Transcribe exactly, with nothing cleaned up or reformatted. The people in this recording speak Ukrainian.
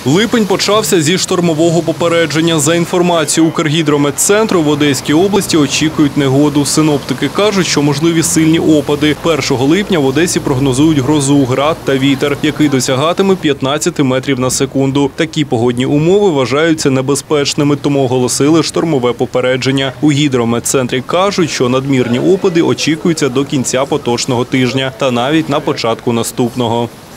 Липень почався зі штормового попередження. За інформацією Укргідрометцентру, в Одеській області очікують негоду. Синоптики кажуть, що можливі сильні опади. першого липня в Одесі прогнозують грозу, град та вітер, який досягатиме п'ятнадцяти метрів на секунду. Такі погодні умови вважаються небезпечними, тому оголосили штормове попередження. У гідрометцентрі кажуть, що надмірні опади очікуються до кінця поточного тижня та навіть на початку наступного.